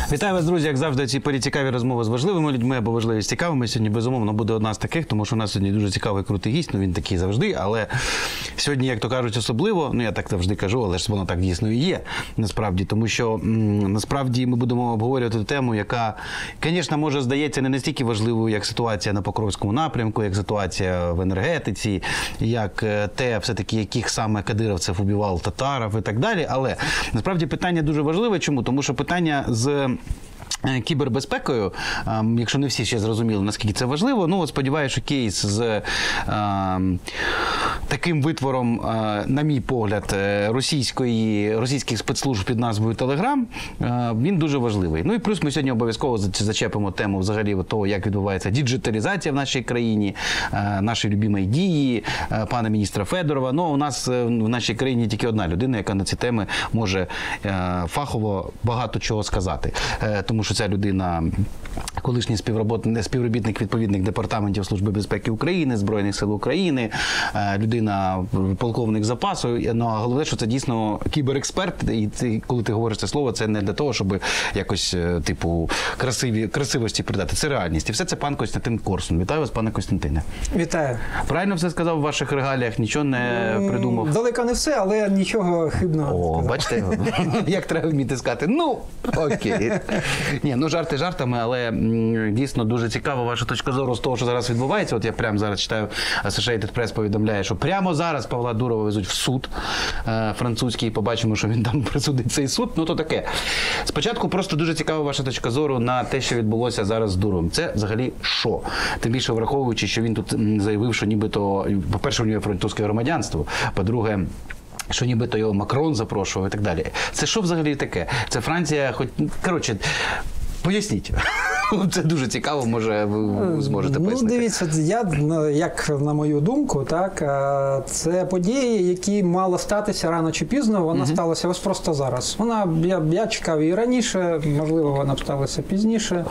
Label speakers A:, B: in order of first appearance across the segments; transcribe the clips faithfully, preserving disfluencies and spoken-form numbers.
A: Вітаю вас, друзі, як завжди, ці порі цікаві розмови з важливими людьми або важливі з цікавими. Сьогодні, безумовно, буде одна з таких, тому що у нас сьогодні дуже цікавий, крутий гість, ну він такий завжди, але сьогодні, як то кажуть, особливо, ну я так завжди кажу, але ж воно так дійсно і є, насправді, тому що м, насправді ми будемо обговорювати тему, яка, звісно, може здається не настільки важливою, як ситуація на Покровському напрямку, як ситуація в енергетиці, як те, все-таки, яких саме кадировців убивав татарів і так далі, але насправді питання дуже важливе. Чому? Тому що питання з кібербезпекою, якщо не всі ще зрозуміли, наскільки це важливо, ну, сподіваюся, що кейс з а, таким витвором, а, на мій погляд, російської, російських спецслужб під назвою Telegram, а, він дуже важливий. Ну і плюс ми сьогодні обов'язково зачепимо тему взагалі того, як відбувається діджиталізація в нашій країні, а, наші любимі дії, а, пана міністра Федорова. Ну, у нас в нашій країні тільки одна людина, яка на ці теми може а, фахово багато чого сказати. А, тому що ця людина колишній співробітник відповідних департаментів Служби безпеки України, Збройних сил України, людина полковник запасу. Ну, а головне, що це дійсно кіберексперт, і ти, коли ти говориш це слово, це не для того, щоб якось, типу, красиві, красивості придати. Це реальність. І все це пан Костянтин Корсун. Вітаю вас, пане Костянтине.
B: Вітаю. Правильно
A: все сказав в ваших регаліях? Нічого не придумав?
B: Далеко не все, але нічого хибного.
A: О, бачите, як треба вміти сказати. Ну, окей. Ні, ну жарти жартами, але м, дійсно дуже цікава ваша точка зору з того, що зараз відбувається. От я прямо зараз читаю, Associated Press повідомляє, що прямо зараз Павла Дурова везуть в суд е, французький, і побачимо, що він там присудить цей суд. Ну то таке. Спочатку просто дуже цікава ваша точка зору на те, що відбулося зараз з Дуровим. Це взагалі що? Тим більше враховуючи, що він тут заявив, що нібито, по-перше, у нього французьке громадянство, по-друге, що нібито його Макрон запрошував і так далі. Це що взагалі таке? Це Франція, хоч, коротше, поясніть. Це дуже цікаво, може, ви зможете пояснити.
B: Ну, дивіться, я, як на мою думку, так, це події, які мали статися рано чи пізно, вона угу. сталася ось просто зараз. Вона, я, я чекав її раніше, можливо, вона б сталася пізніше,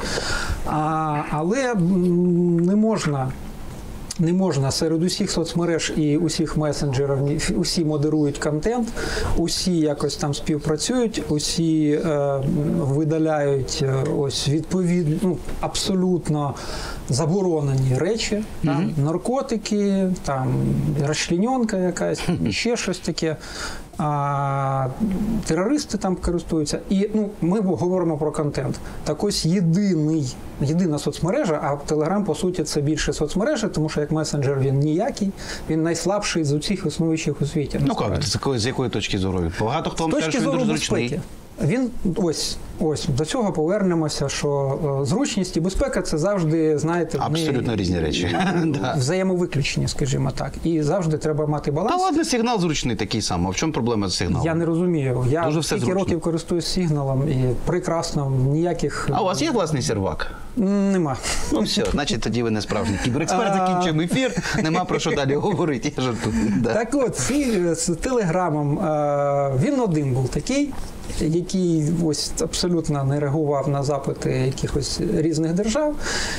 B: а, але не можна Не можна серед усіх соцмереж і усіх месенджерів, усі модерують контент, усі якось там співпрацюють, усі е, видаляють ось відповідно, ну, абсолютно заборонені речі, mm-hmm. там, наркотики, там, розчленьонка якась, ще щось таке. А терористи там користуються. І ну, ми говоримо про контент. Так ось єдиний, єдина соцмережа, а Телеграм, по суті, це більше соцмережа, тому що як месенджер він ніякий, він найслабший з усіх існуючих у світі.
A: Ну, як? Це з якої точки зору? Багато хто вам каже, що він дуже зручний.
B: Він, ось, ось, до цього повернемося, що е, зручність і безпека – це завжди, знаєте,
A: абсолютно різні речі.
B: Взаємовиключення, скажімо так. І завжди треба мати баланс.
A: Та ладно, сигнал зручний такий самий. А в чому проблема з сигналом?
B: Я не розумію. Я скільки років користуюсь сигналом і прекрасно, ніяких...
A: А у вас є власний сервак?
B: Нема.
A: Ну все, значить тоді ви не справжній кіберексперт, закінчуємо ефір, нема про що далі говорити, я жартую. Да.
B: Так от, з Телеграмом, він один був такий, який ось абсолютно не реагував на запити якихось різних держав,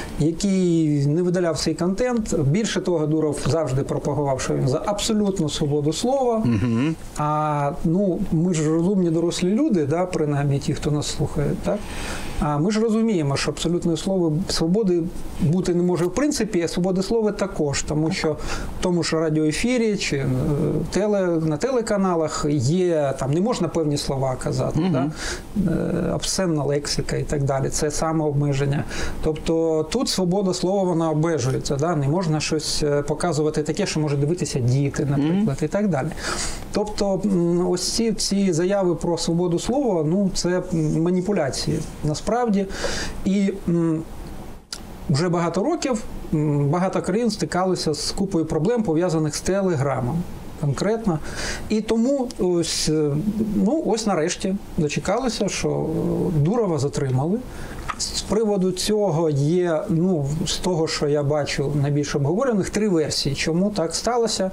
B: який не видаляв цей контент. Більше того, Дуров завжди пропагував, що він за абсолютну свободу слова. Угу. А ну, ми ж розумні дорослі люди, да, принаймні ті, хто нас слухає, так? А ми ж розуміємо, що абсолютної слова, свободи бути не може в принципі, а свободи слова також, тому що в тому ж радіоефірі чи теле, на телеканалах є, там не можна певні слова казати, mm-hmm. да? Обсценна лексика і так далі, це самообмеження. Тобто тут свобода слова, вона обмежується, да? Не можна щось показувати таке, що може дивитися діти, наприклад, mm-hmm. і так далі. Тобто ось ці, ці заяви про свободу слова, ну це маніпуляції. Насправді, і м, вже багато років м, багато країн стикалися з купою проблем, пов'язаних з Телеграмом конкретно. І тому ось, ну, ось нарешті дочекалися, що Дурова затримали. З приводу цього є, ну, з того, що я бачу найбільш обговорених, три версії. Чому так сталося?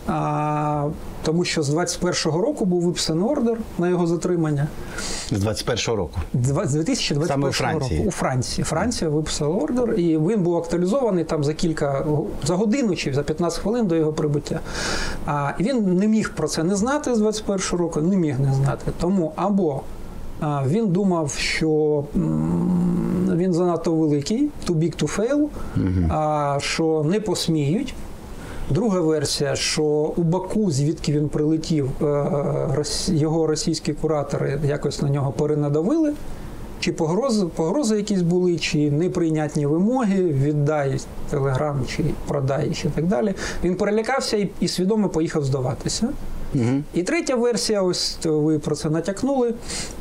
B: А, тому що з двадцять першого року був виписаний ордер на його затримання.
A: З двадцять першого року?
B: З дві тисячі двадцять першого року. У Франції. Франція виписала ордер, і він був актуалізований там за кілька, за годину чи за п'ятнадцять хвилин до його прибуття. А, і він не міг про це не знати з двадцять першого року, не міг не знати. Тому або А, він думав, що м, він занадто великий, too big to fail, угу. а, що не посміють. Друга версія, що у Баку, звідки він прилетів, його російські куратори якось на нього перенадавили, чи погрози, погрози якісь були, чи неприйнятні вимоги, віддай телеграм, чи продай, і так далі. Він перелякався і, і свідомо поїхав здаватися. Угу. І третя версія, ось ви про це натякнули,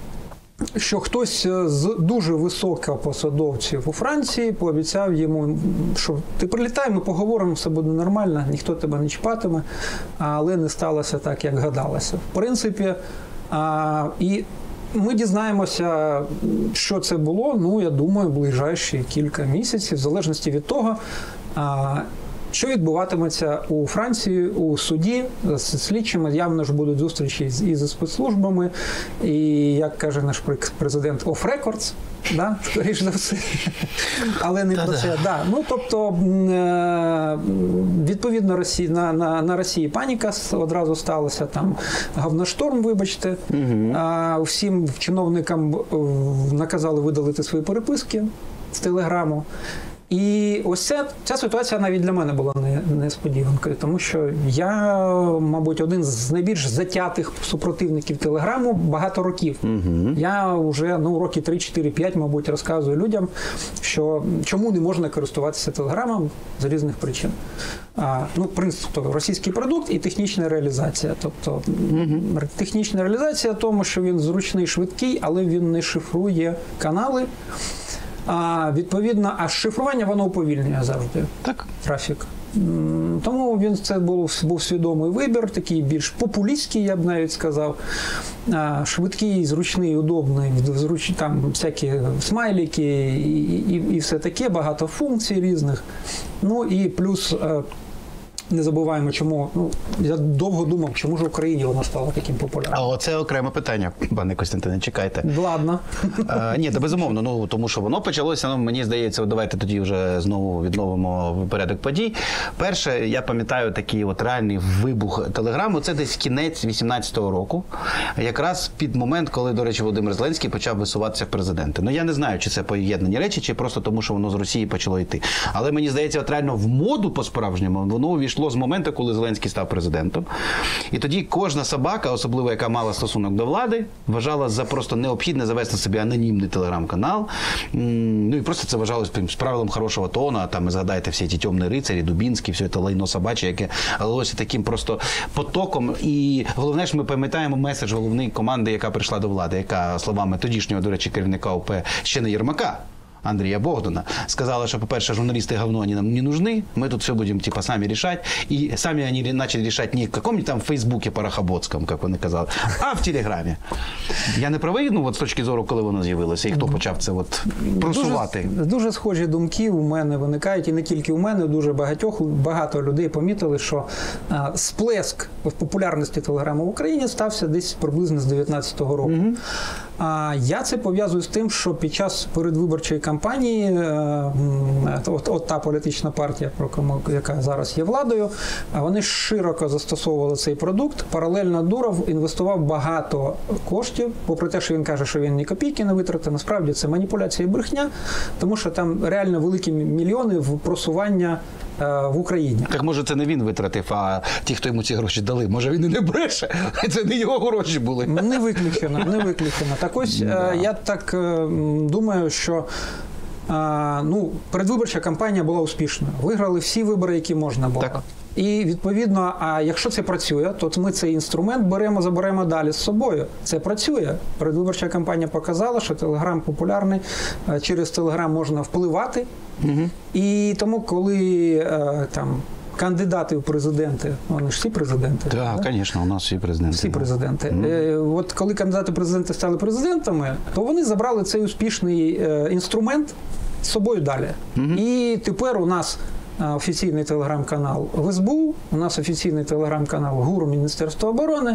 B: що хтось з дуже високопосадовців у Франції пообіцяв йому, що ти прилітай, ми поговоримо, все буде нормально, ніхто тебе не чіпатиме, але не сталося так, як гадалося. В принципі, а, і ми дізнаємося, що це було, ну, я думаю, ближайші кілька місяців, в залежності від того, а, що відбуватиметься у Франції у суді з слідчими. Явно ж будуть зустрічі і зі спецслужбами, і, як каже наш президент, off records, да? Скоріш за все. Але не про це. Да. Ну, тобто, відповідно, Росії, на, на, на Росії паніка одразу сталася, там говношторм, вибачте. Угу. А, всім чиновникам наказали видалити свої переписки з Телеграму. І ось ця, ця ситуація навіть для мене була не, несподіванкою, тому що я, мабуть, один з найбільш затятих супротивників Телеграму багато років. Угу. Я вже ну, роки три-чотири-п'ять, мабуть, розказую людям, що чому не можна користуватися Телеграмом з різних причин. А, ну, принцип, російський продукт і технічна реалізація. Тобто угу. технічна реалізація тому, що він зручний, швидкий, але він не шифрує канали. А, відповідно, а шифрування воно уповільнює завжди
A: так.
B: трафік. Тому він це був, був свідомий вибір, такий більш популістський, я б навіть сказав. А, швидкий, зручний, удобний, зруч, там всякі смайлики і, і, і все таке, багато функцій різних. Ну і плюс не забуваємо, чому, ну, я довго думав, чому ж в Україні воно стало таким популярним.
A: А це окреме питання, пане Костянтине, чекайте.
B: Ладно.
A: А, ні, та безумовно, ну, тому що воно почалося, ну, мені здається, давайте тоді вже знову відновимо порядок подій. Перше, я пам'ятаю такий от реальний вибух Телеграму, це десь кінець вісімнадцятого року, якраз під момент, коли, до речі, Володимир Зеленський почав висуватися в президенти. Ну, я не знаю, чи це поєднані речі, чи просто тому, що воно з Росії почало йти. Але мені здається, от реально в моду по-справжньому воно увійшло з моменту, коли Зеленський став президентом. І тоді кожна собака, особливо яка мала стосунок до влади, вважала за просто необхідне завести собі анонімний телеграм-канал. Ну і просто це вважалось з правилом хорошого тону. Там, згадайте, всі ті темні рицарі, Дубінський, все це лайно собаче, яке лилося таким просто потоком. І головне ж, ми пам'ятаємо меседж головної команди, яка прийшла до влади, яка, словами тодішнього, до речі, керівника ОП, ще не Єрмака, Андрія Богдана, сказала, что, по-перше, журналисты говно, они нам не нужны, мы тут все будем, типа, сами решать. И сами они начали решать не в каком-нибудь там Фейсбуке Порохоботском, как вони казали, а в Телеграмі. Я не правий, ну, от з точки зору, коли воно з'явилося, і хто почав це от просувати?
B: Дуже, дуже схожі думки у мене виникають, і не тільки у мене, дуже багатьох, багато людей помітили, що а, сплеск в популярності Телеграму в Україні стався десь приблизно з дев'ятнадцятого року. Mm-hmm. А я це пов'язую з тим, що під час передвиборчої кампанії от, от та політична партія, яка зараз є владою, вони широко застосовували цей продукт. Паралельно Дуров інвестував багато коштів, попри те, що він каже, що він ні копійки не витратив. Насправді це маніпуляція і брехня, тому що там реально великі мільйони в просування в Україні.
A: Так може це не він витратив, а ті, хто йому ці гроші дали. Може він і не бреше, це не його гроші були.
B: Не виключено, не виключено. Так ось да. Я так думаю, що ну, передвиборча кампанія була успішною. Виграли всі вибори, які можна було. Так. І, відповідно, а якщо це працює, то ми цей інструмент беремо, заберемо далі з собою. Це працює. Передвиборча кампанія показала, що Телеграм популярний, через Телеграм можна впливати. Угу. І тому, коли там кандидати в президенти, вони ж всі президенти.
A: Так, звісно, да? У нас всі президенти.
B: Всі президенти.
A: Mm.
B: Е, от коли кандидати в президенти стали президентами, то вони забрали цей успішний е, інструмент з собою далі. Mm-hmm. І тепер у нас офіційний телеграм-канал в ес бе у, у нас офіційний телеграм-канал ГУР Міністерства оборони,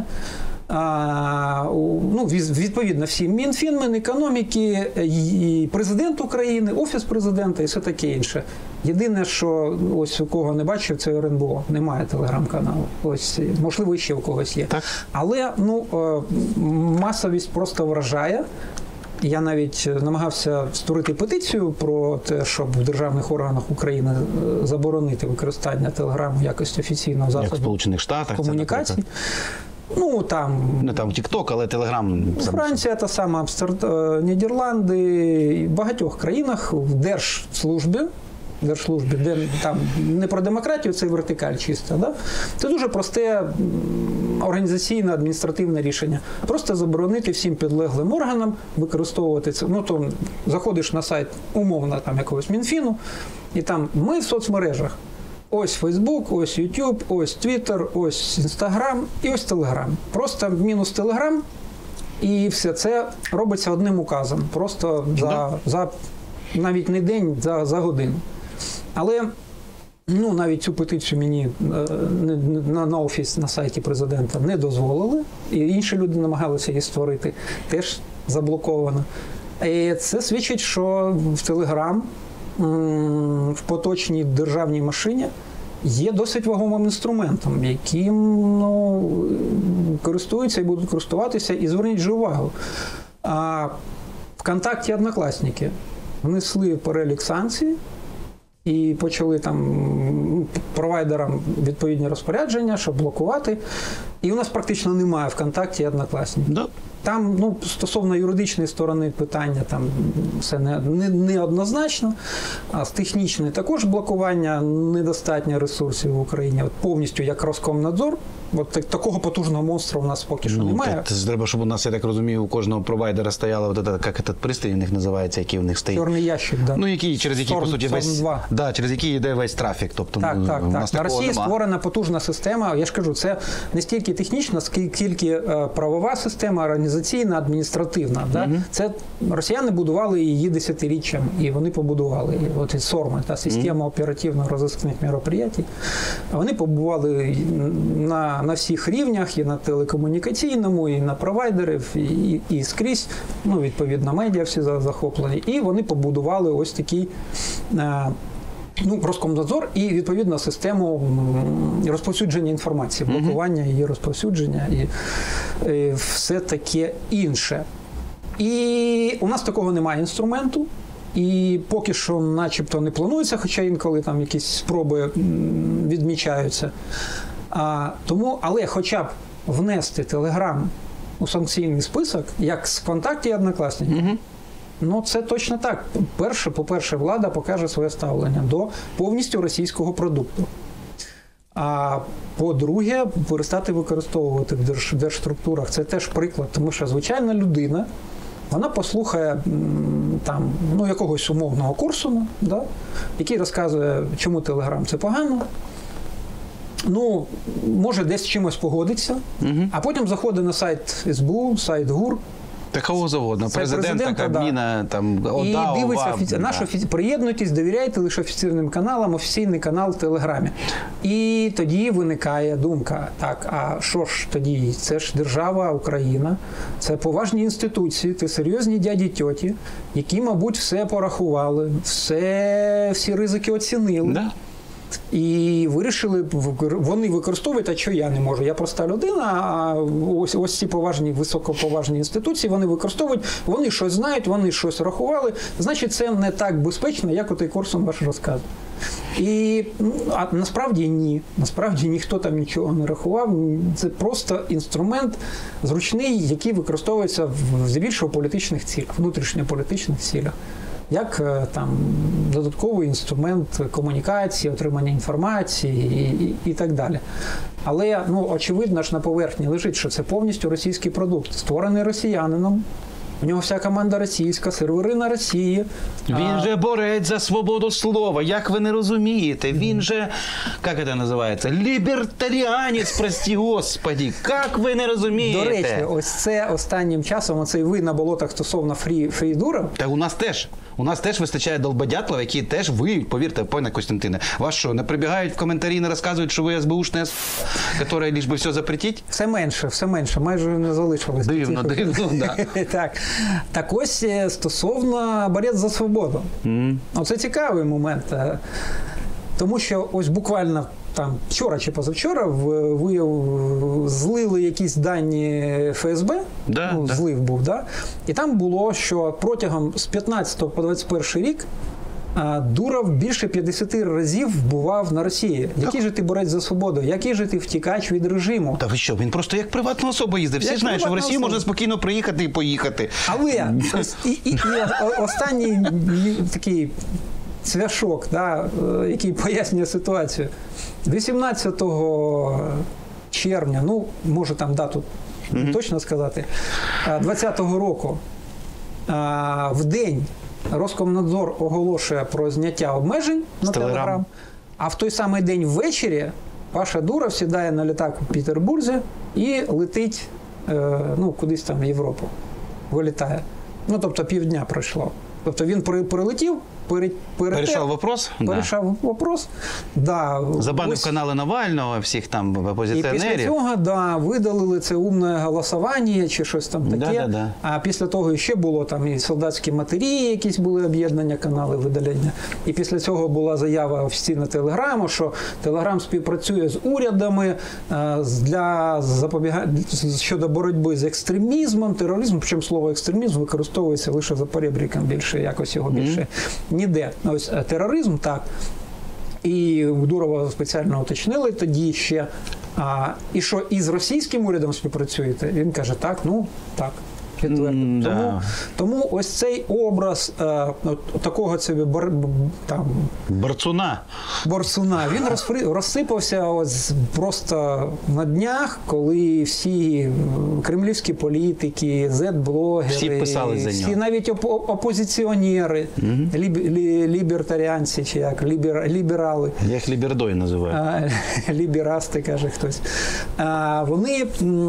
B: а, ну, відповідно всі Мінфін, Мінекономіки, і президент України, Офіс президента і все таке інше. Єдине, що ось у кого не бачив, це ер ен бе о. Немає телеграм-каналу. Ось, можливо, ще у когось є.
A: Так.
B: Але ну, масовість просто вражає. Я навіть намагався створити петицію про те, щоб в державних органах України заборонити використання телеграму в якості офіційного засобу
A: Як в Сполучених Штатах.
B: комунікації. Ну, там...
A: Не там TikTok, але Telegram...
B: Франція, та сама Амстердам, Нідерланди, в багатьох країнах в держслужбі, держслужбі, де там не про демократію, це вертикаль чисто, да? Це дуже просте організаційне, адміністративне рішення. Просто заборонити всім підлеглим органам використовувати це. Ну, то заходиш на сайт, умовно, там якогось Мінфіну, і там ми в соцмережах. Ось Фейсбук, ось Ютуб, ось Твіттер, ось Інстаграм і ось Телеграм. Просто мінус Телеграм, і все це робиться одним указом. Просто за, за навіть не день, за, за годину. Але ну, навіть цю петицію мені на, на офіс на сайті президента не дозволили, і інші люди намагалися її створити, теж заблоковано. І це свідчить, що в Телеграм в поточній державній машині є досить вагомим інструментом, яким ну, користуються і будуть користуватися. І зверніть же увагу, а ВКонтакті Однокласники внесли перелік санкцій і почали там провайдерам відповідні розпорядження, щоб блокувати. І у нас практично немає ВКонтакті і Однокласників.
A: Да.
B: Там, ну, стосовно юридичної сторони питання, там все не, не, не однозначно, а з технічної також блокування, недостатньо ресурсів в Україні, от повністю як Роскомнадзор, от так, такого потужного монстра у нас поки що
A: ну,
B: немає.
A: Це ж треба, щоб у нас, я так розумію, у кожного провайдера стояла, от этот, як этот пристрій у них називається, який у них стоїть.
B: Чорний ящик, да.
A: Ну, який, через який, по суті, весь, да, через який йде весь трафік. Тобто,
B: так,
A: ну,
B: так,
A: у нас
B: так. На Росії
A: нема.
B: створена потужна система, я ж кажу, це не стільки технічна, скільки правова система, організаційна, адміністративна. Да? Угу. Це росіяни будували її десятиріччями, і вони побудували її. От і СОРМи, та система угу. оперативно-розыскних мероприятий. Вони побудували на, на всіх рівнях, і на телекомунікаційному, і на провайдерів, і, і, і скрізь, ну, відповідно, медіа всі захоплені. І вони побудували ось такий ну, Роскомнадзор і, відповідно, систему розповсюдження інформації, блокування її розповсюдження і, і все таке інше. І у нас такого немає інструменту, і поки що начебто не планується, хоча інколи там якісь спроби відмічаються. А, тому, але хоча б внести Телеграм у санкційний список, як з ВКонтакті і Однокласників, угу. Ну, це точно так. Перше, по-перше, влада покаже своє ставлення до повністю російського продукту. А по-друге, перестати використовувати в держ, держструктурах. Це теж приклад, тому що звичайна людина, вона послухає там, ну, якогось умовного Корсуна, да, який розказує, чому Телеграм це погано. Ну, може десь з чимось погодиться, угу. а потім заходить на сайт ес бе у, сайт ГУР,
A: та кого завгодно, президента, Кабміна,
B: да.
A: там, ОДА,
B: і дивиться,
A: ОВА,
B: офіці...
A: да.
B: наш офіці... приєднуйтесь, довіряйте лише офіційним каналам, офіційний канал в Телеграмі. І тоді виникає думка, так, а що ж тоді? Це ж держава, Україна, це поважні інституції, це серйозні дяді-тьоті, які, мабуть, все порахували, все, всі ризики оцінили.
A: Да.
B: І вирішили, вони використовують, а що я не можу? Я проста людина, а ось, ось ці поважні, високоповажні інституції, вони використовують, вони щось знають, вони щось рахували, значить це не так безпечно, як отей Корсун ваш розказує. І а насправді ні. Насправді ніхто там нічого не рахував. Це просто інструмент зручний, який використовується в здебільшого політичних цілях, внутрішньополітичних цілях. Як там додатковий інструмент комунікації, отримання інформації і, і, і так далі. Але, ну, очевидно ж на поверхні лежить, що це повністю російський продукт, створений росіянином. У нього вся команда російська, сервери на Росії.
A: Він же борець за свободу слова, як ви не розумієте. Він же, як це називається, лібертаріанець, прості господі. Як ви не розумієте?
B: До речі, ось це останнім часом, оцей ви на болотах стосовно фрі, фрідура.
A: Та у нас теж. У нас теж вистачає долбодятлів, які теж виють, повірте, пане Костянтине. Вас що, не прибігають в коментарі, не розказують, що ви ес бе ушна, яка лиш би все запретить?
B: Все менше, все менше, майже не залишилось.
A: Дивно, дивно, да.
B: Так. Так ось стосовно борець за свободу. Mm. Оце цікавий момент. Тому що ось буквально там вчора чи позавчора вияв, злили якісь дані Еф Ес Бе,
A: Да,
B: ну,
A: да.
B: злив був, да? І там було, що протягом з п'ятнадцятого по двадцять перший рік а, Дуров більше п'ятдесят разів бував на Росії. Який же ти борець за свободу? Який же ти втікач від режиму?
A: Та ви що, він просто як приватна особа їздив. Всі
B: Як
A: знають, що в
B: приватна
A: Росію
B: особа.
A: можна спокійно приїхати і поїхати.
B: Але ось і, і, і останній такий цвяшок, да, е, який пояснює ситуацію. вісімнадцятого червня, ну, можу там дату mm-hmm. точно сказати, двадцятого року, в день Роскомнадзор оголошує про зняття обмежень на Телеграм, а в той самий день ввечері Паша Дуров сідає на літак у Петербурзі і летить е, ну, кудись там в Європу. Вилітає. Ну, тобто півдня пройшло. Тобто він прилетів, пере, перетер,
A: Порішав вопрос?
B: Порішав да. вопрос. Да,
A: забанив
B: ось.
A: канали Навального, всіх там опозиціонерів.
B: І після цього, да, видалили це умне голосування чи щось там таке.
A: Да, да, да.
B: А після того ще було там і солдатські матері, якісь були об'єднання, канали видалення. І після цього була заява офіційна Телеграму, що Телеграм співпрацює з урядами е, для запобігання щодо боротьби з екстремізмом, тероризмом. Причому слово екстремізм використовується лише за поребриком, більше якось його більше mm-hmm. ніде. Ось тероризм, так. І у Дурова спеціально уточнили тоді ще, а, і що і з російським урядом співпрацюєте? Він каже, так, ну, так. Mm, тому, да. тому ось цей образ е, от, такого собі бор, там,
A: борцуна.
B: борцуна, він розпри, розсипався ось просто на днях, коли всі кремлівські політики, зет-блогери,
A: всі писали за
B: всі
A: нього.
B: навіть оп- опозиціонери, mm-hmm. ліб, лі, лібертаріанці, чи як, лібер, ліберали.
A: Я їх лібердой називаю.
B: Ліберасти, каже хтось. А, вони...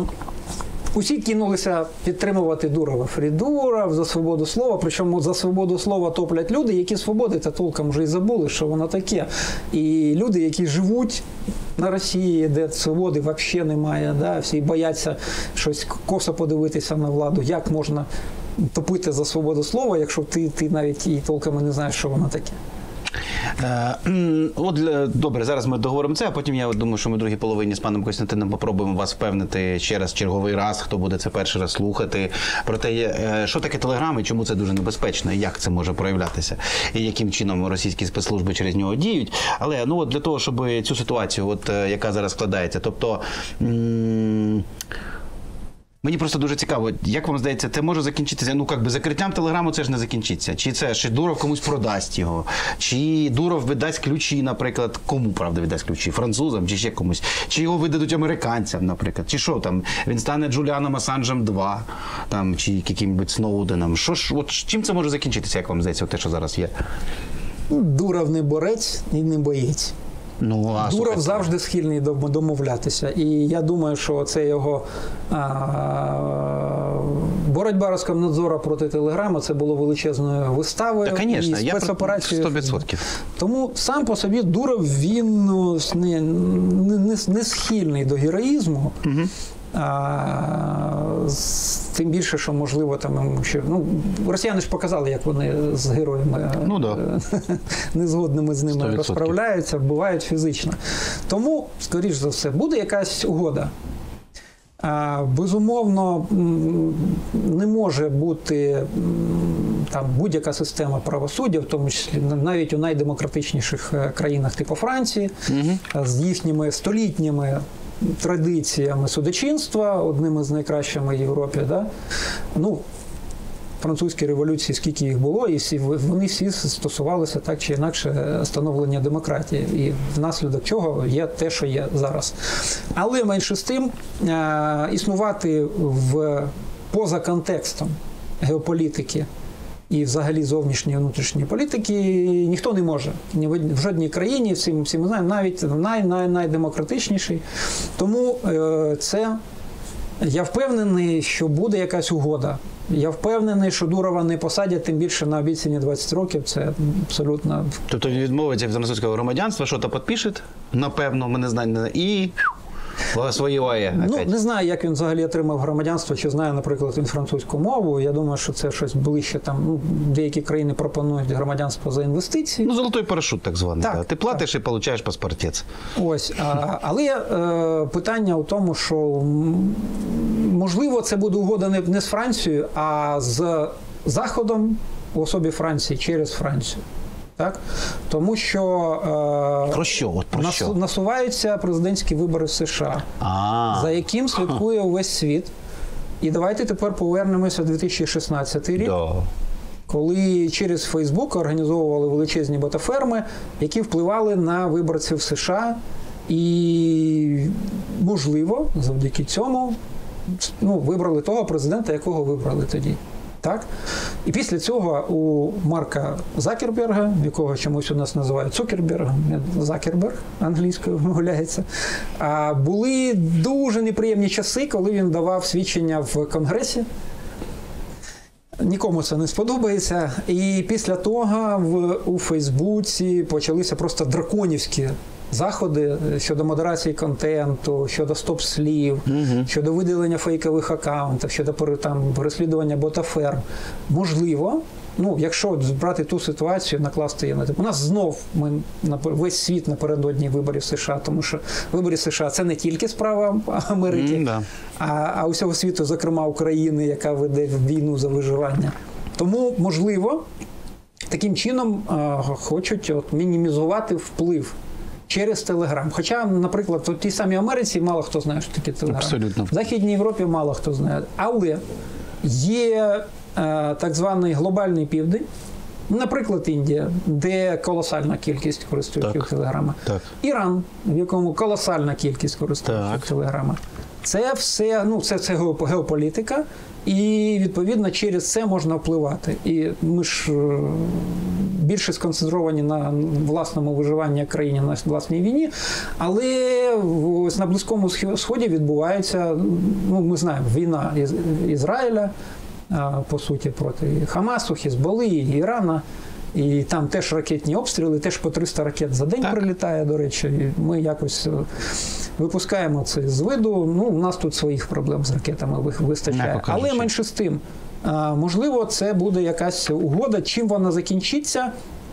B: Усі кинулися підтримувати Дурова. Фрідуров за свободу слова, причому за свободу слова топлять люди, які свободи та толком вже і забули, що воно таке. І люди, які живуть на Росії, де свободи взагалі немає, да? Всі бояться щось косо подивитися на владу. Як можна топити за свободу слова, якщо ти, ти навіть і толком не знаєш, що воно таке?
A: Е, от, добре, зараз ми договоримо це, а потім я думаю, що ми в другій половині з паном Костянтином попробуємо вас впевнити ще раз, черговий раз, хто буде це перший раз слухати, про те, що таке Телеграм і чому це дуже небезпечно, і як це може проявлятися, і яким чином російські спецслужби через нього діють. Але ну, от для того, щоб цю ситуацію, от, яка зараз складається, тобто... М- Мені просто дуже цікаво, як вам здається, це може закінчитися, ну, як би, закриттям Телеграму це ж не закінчиться. Чи це, чи Дуров комусь продасть його, чи Дуров віддасть ключі, наприклад, кому, правда, віддасть ключі? Французам, чи ще комусь? Чи його видадуть американцям, наприклад? Чи що там, він стане Джуліаном Асанжем два, там, чи яким-небудь Сноуденом? Що ж, от чим це може закінчитися, як вам здається, те, що зараз є?
B: Дуров не борець і не боєць.
A: Ну, а,
B: Дуров
A: слухайте.
B: завжди схильний домовлятися. І я думаю, що це його а, боротьба Роскомнадзору проти Телеграму, це було величезною виставою
A: Та, звісно,
B: і спецоперацією.
A: сто відсотків.
B: Тому сам по собі Дуров, він ну, не, не, не схильний до героїзму. Угу. А, тим більше, що можливо там що, ну, росіяни ж показали, як вони з героями
A: ну, да.
B: незгодними з ними
A: сто відсотків.
B: розправляються, вбивають фізично. Тому, скоріш за все, буде якась угода. А, безумовно, не може бути там будь-яка система правосуддя, в тому числі навіть у найдемократичніших країнах типу Франції, угу. з їхніми столітніми традиціями судочинства, одними з найкращими в Європі. Да? Ну, французькі революції, скільки їх було, і всі, вони всі стосувалися так чи інакше становлення демократії. І внаслідок чого є те, що є зараз. Але менше з тим, е- існувати в, поза контекстом геополітики і взагалі зовнішньої і внутрішньої політики ніхто не може. Ні в жодній країні, всі, всі ми знаємо, навіть най, най, найдемократичніший. Тому е- це, я впевнений, що буде якась угода. Я впевнений, що Дурова не посадять, тим більше на обіцяні двадцять років. Це абсолютно...
A: Тобто він відмовиться від французького громадянства, що-то підпише, напевно, ми не знаємо, і... Своює.
B: Ну, не знаю, як він взагалі отримав громадянство, чи знає, наприклад, він французьку мову. Я думаю, що це щось ближче там. Ну, деякі країни пропонують громадянство за інвестиції.
A: Ну, золотий парашут, так званий.
B: Так,
A: да. Ти платиш
B: так.
A: і получаєш паспортець.
B: Ось. А, але е, питання у тому, що м, можливо, це буде угода не, не з Францією, а з Заходом в особі Франції через Францію. Так? Тому що е,
A: Про що? От про
B: нас,
A: що?
B: насуваються президентські вибори в США,
A: А.
B: за яким слідкує увесь світ. І давайте тепер повернемося в дві тисячі шістнадцятий рік,
A: Да.
B: коли через Фейсбук організовували величезні ботаферми, які впливали на виборців США. І, можливо, завдяки цьому ну, вибрали того президента, якого вибрали тоді. Так? І після цього у Марка Закерберга, якого чомусь у нас називають Цукербергом, Закерберг англійською вимовляється, були дуже неприємні часи, коли він давав свідчення в Конгресі. Нікому це не сподобається. І після того в, у Фейсбуці почалися просто драконівські заходи щодо модерації контенту, щодо стоп-слів, угу. щодо видалення фейкових акаунтів, щодо там, переслідування ботаферм. Можливо, ну, якщо брати ту ситуацію, накласти її на типу. У нас знов ми, весь світ напередодні виборів США, тому що вибори США – це не тільки справа Америки,
A: mm, да.
B: а, а усього світу, зокрема України, яка веде війну за виживання. Тому, можливо, таким чином а, хочуть от, мінімізувати вплив через Телеграм. Хоча, наприклад, в тій самій Америці мало хто знає, що таке Телеграм.
A: Абсолютно.
B: В Західній Європі мало хто знає. Але є е, так званий глобальний південь, наприклад, Індія, де колосальна кількість користувачів Телеграма.
A: Так.
B: Іран, в якому колосальна кількість користувачів Телеграма. Це все, ну, це, це геополітика, і, відповідно, через це можна впливати. І ми ж більше сконцентровані на власному виживанні країни, на власній війні, але ось на Близькому Сході відбувається, ну, ми знаємо, війна Із- Ізраїля, по суті, проти Хамасу, Хізболи, Ірана. І там теж ракетні обстріли, теж по триста ракет за день так. прилітає, до речі. І ми якось випускаємо це з виду. Ну, у нас тут своїх проблем з ракетами вистачає. Але менше з тим, можливо, це буде якась угода. Чим вона закінчиться,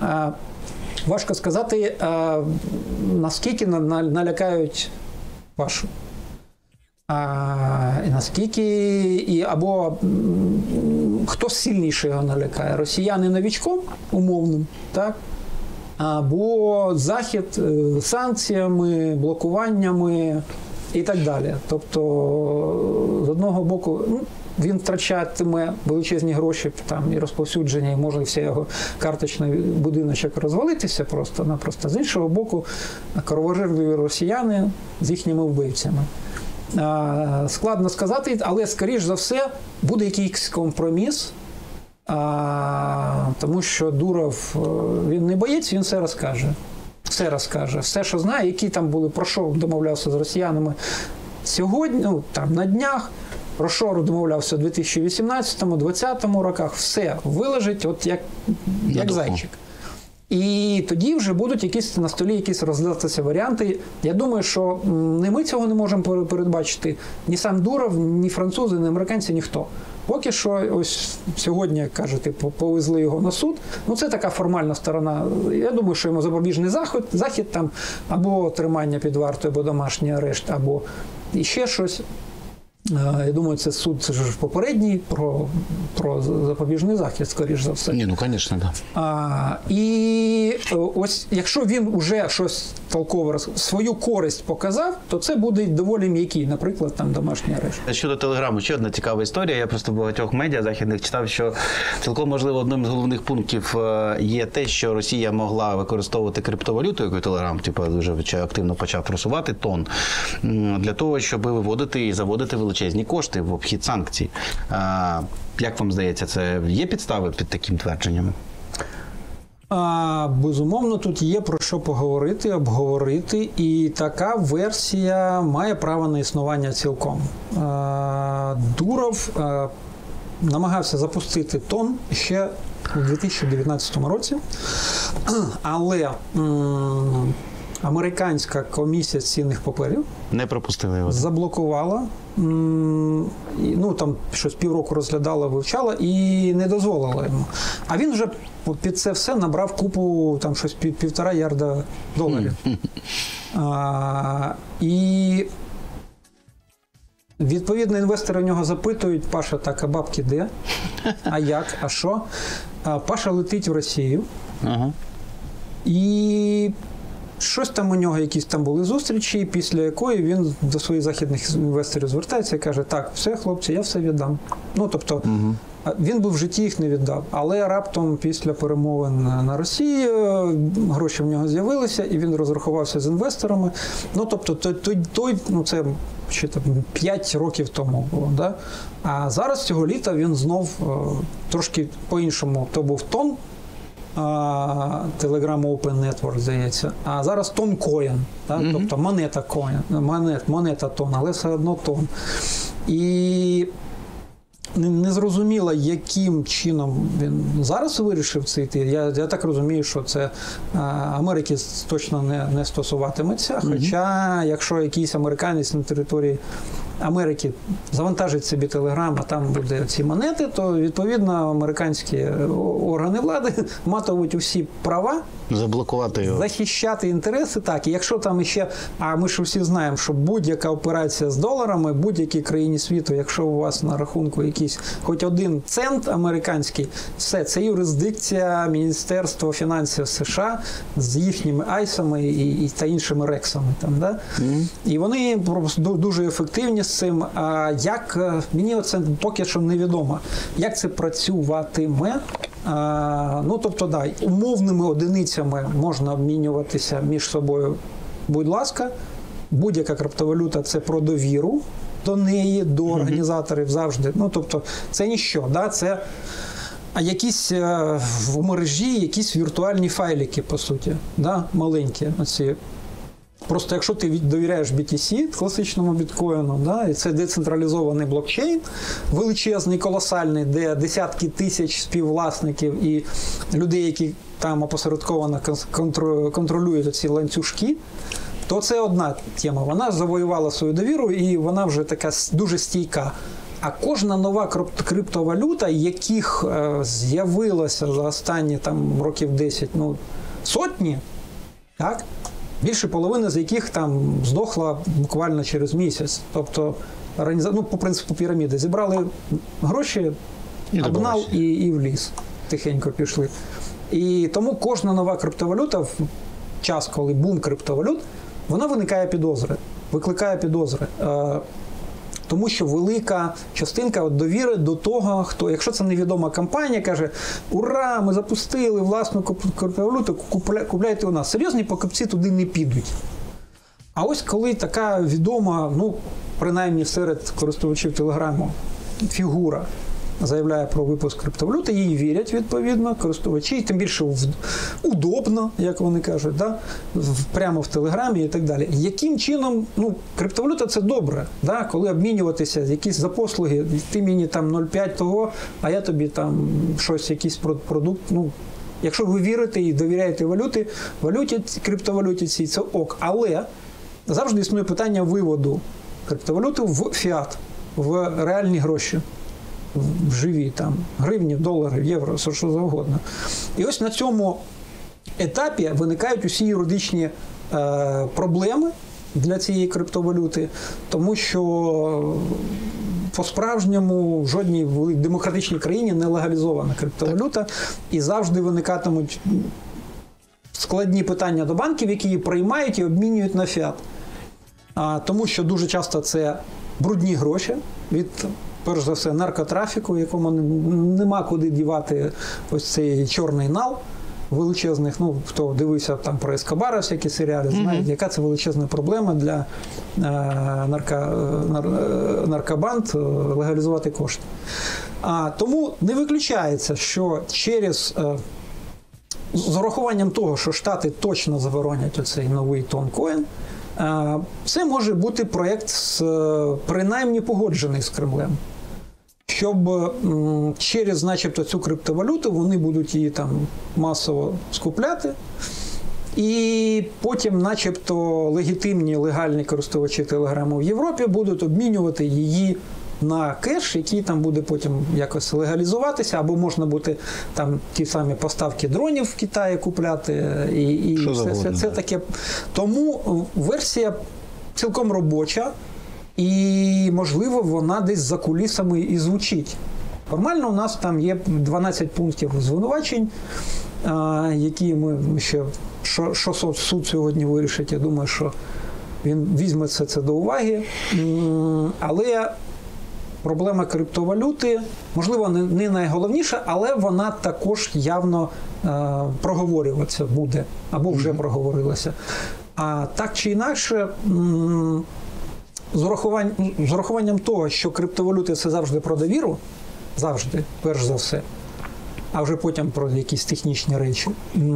B: важко сказати, наскільки налякають Пашу. А, і наскільки, і, або м, хто сильніше його налякає? Росіяни новічком умовним, так? Або Захід е, санкціями, блокуваннями і так далі. Тобто, з одного боку, ну, він втрачатиме величезні гроші там, і розповсюдження, і може все його карточний будиночок розвалитися просто-напросто. З іншого боку, кровожерливі росіяни з їхніми вбивцями. Складно сказати, але, скоріш за все, буде якийсь компроміс, тому що Дуров, він не боїться, він все розкаже. Все розкаже. Все, що знає, які там були, про що домовлявся з росіянами сьогодні, ну, там, на днях, про що домовлявся у дві тисячі вісімнадцятому, двадцятому роках, все вилежить, от як, як зайчик. І тоді вже будуть якісь на столі якісь розглядатися варіанти. Я думаю, що не ми цього не можемо передбачити. Ні сам Дуров, ні французи, ні американці, ніхто. Поки що, ось сьогодні, як кажете, повезли його на суд. Ну, це така формальна сторона. Я думаю, що йому запобіжний захід, захід там, або тримання під вартою, або домашній арешт, або іще щось. Я думаю, це суд, це ж попередній про, про запобіжний захід, скоріш за все.
A: Ні, ну, звісно, так.
B: Да. І ось, якщо він уже щось толково, свою користь показав, то це буде доволі м'який, наприклад, там домашній арешт.
A: Щодо Телеграму, ще одна цікава історія. Я просто в багатьох медіа західних читав, що цілком можливо одним з головних пунктів є те, що Росія могла використовувати криптовалюту, яку Телеграм типу, дуже активно почав просувати, тон, для того, щоб виводити і заводити величезні кошти в обхід санкцій. Як вам здається, це є підстави під таким твердженням?
B: А, безумовно, тут є про що поговорити, обговорити, і така версія має право на існування цілком. А, Дуров а, намагався запустити тон ще у дві тисячі дев'ятнадцятому році, але м- американська комісія з цінних паперів
A: Не пропустили його.
B: заблокувала, м, і, ну там щось півроку розглядала, вивчала і не дозволила йому. А він вже під це все набрав купу, там щось пів, півтора ярда доларів. А, і відповідно інвестори в нього запитують: Паша, так, а бабки де? А як? А що? А Паша летить в Росію.
A: Ага.
B: І щось там у нього, якісь там були зустрічі, після якої він до своїх західних інвесторів звертається і каже: так, все, хлопці, я все віддам. Ну, тобто, угу. Він би в житті їх не віддав. Але раптом після перемовин на Росії гроші в нього з'явилися, і він розрахувався з інвесторами. Ну, тобто, той, той, той ну, це ще там п'ять років тому було. Да? А зараз цього літа він знов трошки по-іншому. То був тон, Telegram Open Network, здається. А зараз тон коін, так? Mm-hmm. Тобто монета коін, монет, монета тон, але все одно тон. І не зрозуміло, яким чином він зараз вирішив це йти. Я, я так розумію, що це а, Америки точно не, не стосуватиметься. Mm-hmm. Хоча, якщо якийсь американець на території Америки завантажить собі Телеграм, а там буде ці монети, то, відповідно, американські органи влади матимуть усі права
A: заблокувати його,
B: захищати інтереси. Так, і якщо там ще, а ми ж всі знаємо, що будь-яка операція з доларами, будь-якій країні світу, якщо у вас на рахунку якийсь хоч один цент американський, все, це юрисдикція Міністерства фінансів США з їхніми айсами і, і та іншими рексами. Там, да? Mm-hmm. І вони дуже ефективні з цим. А як, мені оце поки що невідомо, як це працюватиме. А, ну, тобто, да, умовними одиницями можна обмінюватися між собою, будь ласка. Будь-яка криптовалюта – це про довіру до неї, до організаторів завжди. Ну, тобто, це ніщо, да, це а якісь а, в мережі якісь віртуальні файлики, по суті, да, маленькі, оці. Просто якщо ти довіряєш бі ті сі, класичному біткоїну, да, і це децентралізований блокчейн, величезний, колосальний, де десятки тисяч співвласників і людей, які там опосередковано контролюють ці ланцюжки, то це одна тема. Вона завоювала свою довіру і вона вже така дуже стійка. А кожна нова криптовалюта, яких е, з'явилося за останні там, років десять, ну, сотні, так? Більше половини з яких там здохла буквально через місяць. Тобто, ну, по принципу піраміди, зібрали гроші, обнал і, і в ліс. Тихенько пішли. І тому кожна нова криптовалюта, в час, коли бум криптовалют, вона виникає підозри, викликає підозри. Тому що велика частинка довіри до того, хто, якщо це невідома компанія, каже: ура, ми запустили власну криптовалюту, купляйте у нас. Серйозні покупці туди не підуть. А ось коли така відома, ну, принаймні серед користувачів Телеграму, фігура заявляє про випуск криптовалюти, їй вірять, відповідно, користувачі, тим більше удобно, як вони кажуть, да? Прямо в Телеграмі і так далі. Яким чином, ну, криптовалюта – це добре, да? Коли обмінюватися якісь за послуги, ти мені там нуль цілих п'ять сотих того, а я тобі там щось, якийсь продукт, ну, якщо ви вірите і довіряєте валюті, валюті, криптовалюті цій, це ок. Але завжди існує питання виводу криптовалюти в фіат, в реальні гроші. В живі, там, гривні, долари, євро, все що завгодно. І ось на цьому етапі виникають усі юридичні е, проблеми для цієї криптовалюти, тому що по-справжньому в жодній демократичній країні не легалізована криптовалюта, і завжди виникатимуть складні питання до банків, які її приймають і обмінюють на фіат. А, тому що дуже часто це брудні гроші від, перш за все, наркотрафіку, якому нема куди дівати ось цей чорний нал величезних. Ну, хто дивився там про Ескобара, всякі серіали, знають, mm-hmm. яка це величезна проблема для е, нарко, нар, наркобанд е, легалізувати кошти. А, тому не виключається, що через, е, з урахуванням того, що Штати точно заборонять оцей новий тонкоін, е, це може бути проєкт, з, принаймні погоджений з Кремлем. Щоб м, через, начебто, цю криптовалюту вони будуть її там масово скупляти, І потім, начебто, легітимні легальні користувачі Телеграму в Європі будуть обмінювати її на кеш, який там буде потім якось легалізуватися, або можна буде там ті самі поставки дронів в Китаї купляти. І, і
A: Що
B: все,
A: завгодно,
B: це, це таке. Тому версія цілком робоча, і, можливо, вона десь за кулісами і звучить. Формально у нас там є дванадцять пунктів звинувачень, які ми ще, що, що суд сьогодні вирішить, я думаю, що він візьме це, це до уваги. Але проблема криптовалюти, можливо, не найголовніша, але вона також явно проговорюватися буде, або вже проговорилася. А так чи інакше, з урахуванням, з урахуванням того, що криптовалюти – це завжди про довіру, завжди, перш за все, а вже потім про якісь технічні речі,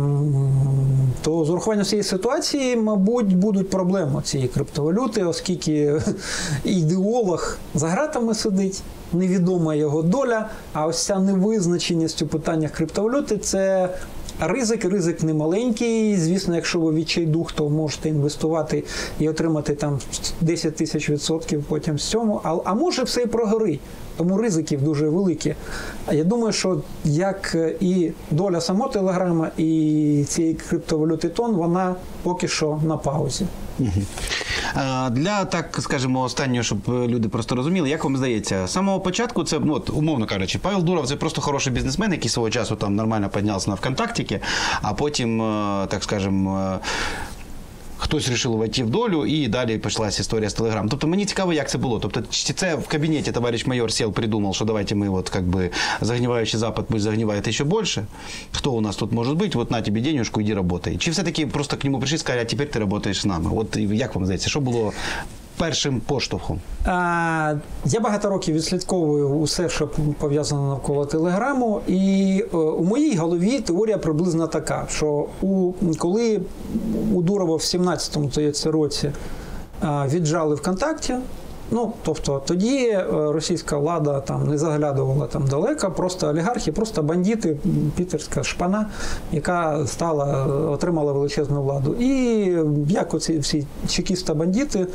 B: то з урахуванням цієї ситуації, мабуть, будуть проблеми цієї криптовалюти, оскільки ідеолог за ґратами сидить, невідома його доля, а ось ця невизначеність у питаннях криптовалюти – це ризик, ризик немаленький. Звісно, якщо ви відчайдух, то можете інвестувати і отримати там десять тисяч відсотків потім з цьому, а, а може все і прогорить. Тому ризиків дуже великі. А я думаю, що як і доля самого Телеграма, і цієї криптовалюти тон, вона поки що на паузі.
A: Угу. Для, так скажімо, останнього, щоб люди просто розуміли, як вам здається, з самого початку це, ну, от, умовно кажучи, Павел Дуров – це просто хороший бізнесмен, який свого часу там нормально піднявся на ВКонтактіки, а потім, так скажімо, хтось вирішив увійти в долю, і далі почалась історія з Телеграм. Тобто мені цікаво, як це було. Тобто чи це в кабінеті товарищ майор сел, придумав, що давайте ми вот как бы загнивающий Запад пусть загнивает еще больше. Хто у нас тут може бути? Вот на тобі денежку, іди работай. Чи все-таки просто к нему прийшли і сказали, а тепер ти працюєш з нами? От як вам здається, що було першим поштовхом?
B: А, я багато років відслідковую усе, що пов'язано навколо Телеграму, і е, у моїй голові теорія приблизно така, що у, коли у Дурова в сімнадцятому році е, віджали ВКонтакті, ну, тобто тоді російська влада там не заглядувала там далеко, просто олігархи, просто бандити, пітерська шпана, яка стала, отримала величезну владу. І як оці всі чекіста-бандити,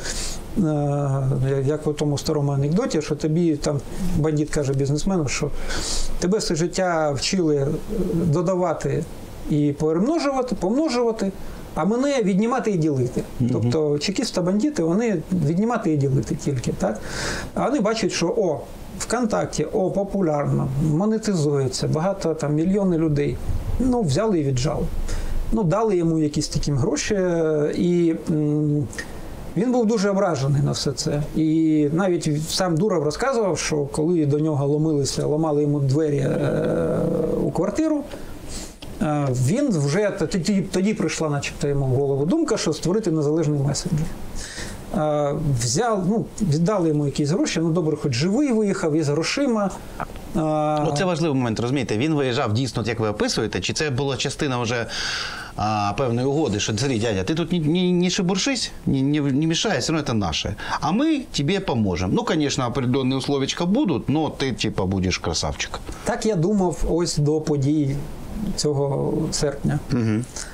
B: як у тому старому анекдоті, що тобі там бандит каже бізнесмену, що тебе все життя вчили додавати і перемножувати, помножувати, а мене віднімати і ділити. Uh-huh. Тобто чекісти-бандити, вони віднімати і ділити тільки, так? А вони бачать, що о, ВКонтакті, о, популярно, монетизується, багато там мільйони людей. Ну, взяли і віджали. Ну, дали йому якісь такі гроші, і м- він був дуже ображений на все це. І навіть сам Дуров розказував, що коли до нього ломилися, ламали йому двері е- у квартиру, він вже, тоді, тоді прийшла начебто йому в голову думка, що створити незалежний месенджер. Взяв, ну, віддали йому якісь гроші, ну добре, хоч живий виїхав, із грошима.
A: Ну, це важливий момент, розумієте, він виїжджав дійсно, як ви описуєте, чи це була частина вже а, певної угоди, що, смотри, дядя, ти тут не, не, не шебуршись, не, не, не мешай, все равно это наше, а ми тобі поможемо. Ну, звісно, определенні условичка будуть, але ти, типа, будеш красавчик.
B: Так я думав ось до подій цього серпня. Угу.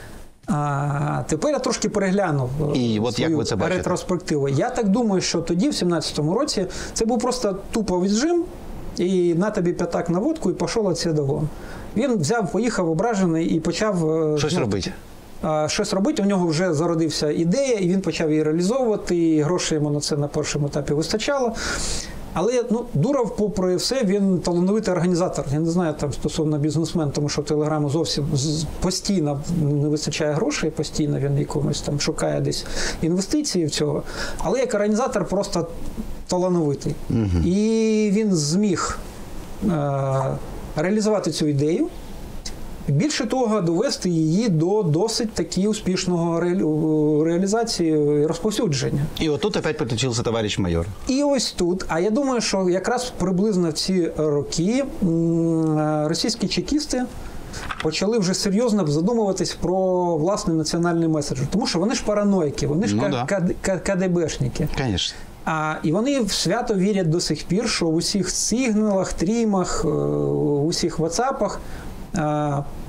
B: А тепер я трошки переглянув
A: і от
B: свою
A: як ви це бачите?
B: Ретроспективу. Я так думаю, що тоді, в сімнадцятому році, це був просто тупо віджим, і на тобі п'ятак на водку, і пішов отсюда вон. Він взяв, поїхав ображений і почав...
A: Щось ну, робити.
B: Щось робити. У нього вже зародився ідея, і він почав її реалізовувати, і грошей йому на це на першому етапі вистачало. Але ну, Дуров, попри все, він талановитий організатор. Я не знаю там стосовно бізнесмен, тому що Телеграму зовсім постійно не вистачає грошей, постійно він якомусь там шукає десь інвестиції в цього. Але як організатор просто талановитий. Угу. І він зміг е- реалізувати цю ідею. Більше того, довести її до досить таки успішного ре- реалізації і розповсюдження.
A: І отут опять підключився товариш майор.
B: І ось тут. А я думаю, що якраз приблизно в ці роки російські чекісти почали вже серйозно задумуватись про власний національний меседжер. Тому що вони ж параноїки, вони ж
A: ну,
B: ка- да. КДБшники.
A: Звісно.
B: А, і вони свято вірять до сих пір, що в усіх сигналах, трімах, в усіх ватсапах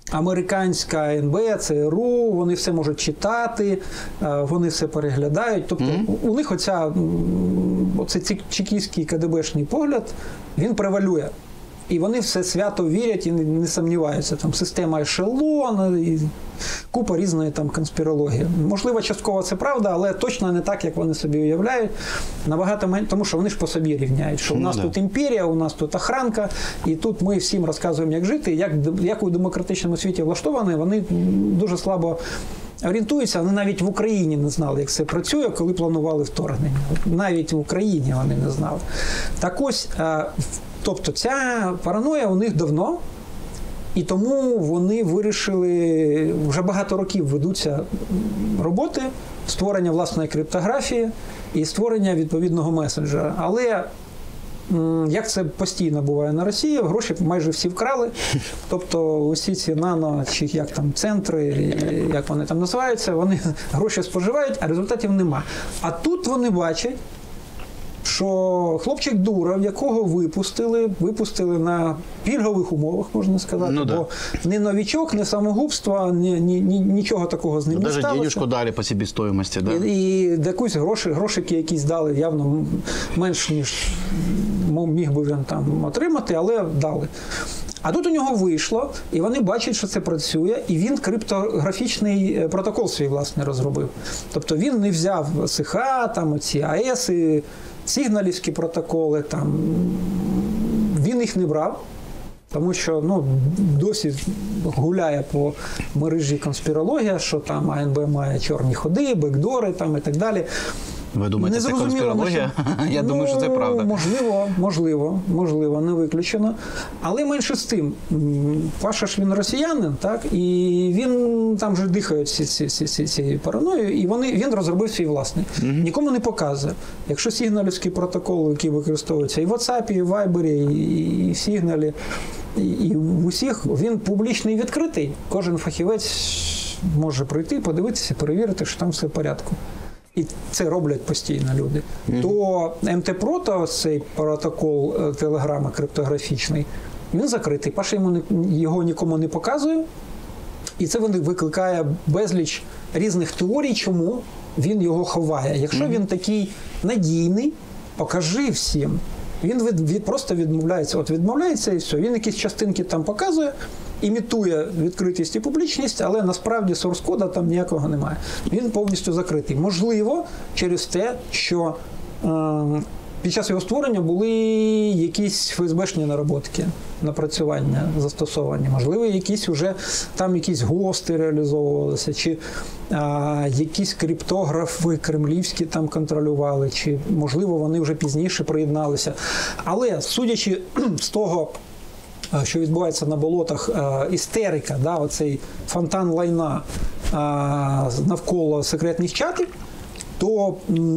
B: американська ен бе, це ер у, вони все можуть читати, вони все переглядають. Тобто mm-hmm. у них оця, оцей чекістський ка де бешний погляд, він превалює. І вони все свято вірять і не, не сумніваються. Там система ешелон і купа різної там конспірології. Можливо, частково це правда, але точно не так, як вони собі уявляють. Набагато менше, тому що вони ж по собі рівняють, що у нас ну, тут да. імперія, у нас тут охранка, і тут ми всім розказуємо, як жити, як, як у демократичному світі влаштовані, вони дуже слабо орієнтуються, вони навіть в Україні не знали, як це працює, коли планували вторгнення. Навіть в Україні вони не знали. Так ось, тобто ця параноя у них давно, і тому вони вирішили, вже багато років ведуться роботи, створення власної криптографії і створення відповідного месенджера. Але, як це постійно буває на Росії, гроші майже всі вкрали. Тобто усі ці нано, чи як там центри, як вони там називаються, вони гроші споживають, а результатів нема. А тут вони бачать, що хлопчик Дуров, якого випустили, випустили на пільгових умовах, можна сказати, ну, бо да. ні новічок, ні самогубства, ні, ні, ні, нічого такого з ним ну, не сталося.
A: Навіть денежку дали по себестоїмості, да?
B: І, і якусь гроші, грошики якісь дали, явно менш, ніж міг би він там отримати, але дали. А тут у нього вийшло, і вони бачать, що це працює, і він криптографічний протокол свій, власне, розробив. Тобто він не взяв ес ха, там оці а ес, сигналівські протоколи, там, він їх не брав, тому що ну, досі гуляє по мережі конспірологія, що там а ен бе має чорні ходи, бекдори там, і так далі.
A: Ви думаєте, це конспірологія? Я ну, думаю, що це правда.
B: Можливо, можливо, можливо, не виключено. Але менше з тим, Паша ж він росіянин, так, і він там вже дихає цією ці, ці, ці параноєю, і вони, він розробив свій власний. Mm-hmm. Нікому не показує. Якщо сигналівський протокол, який використовується і в WhatsApp, і в Viber, і, і в Сигналі, і, і в усіх, він публічний і відкритий. Кожен фахівець може прийти, подивитися, перевірити, що там все в порядку. І це роблять постійно люди. Mm-hmm. То ем те прото, цей протокол телеграма криптографічний, він закритий. Паша йому, його нікому не показує. І це викликає безліч різних теорій, чому він його ховає. Якщо mm-hmm. він такий надійний, покажи всім. Він від, від, просто відмовляється. От відмовляється і все. Він якісь частинки там показує, імітує відкритість і публічність, але насправді сорс-кода там ніякого немає. Він повністю закритий. Можливо, через те, що е, під час його створення були якісь еф ес бешні нароботки, напрацювання, застосовані. Можливо, якісь уже там якісь гости реалізовувалися, чи е, якісь криптографи кремлівські там контролювали, чи, можливо, вони вже пізніше приєдналися. Але, судячи з того, що відбувається на болотах, істерика, да, оцей фонтан лайна навколо секретних чатів, то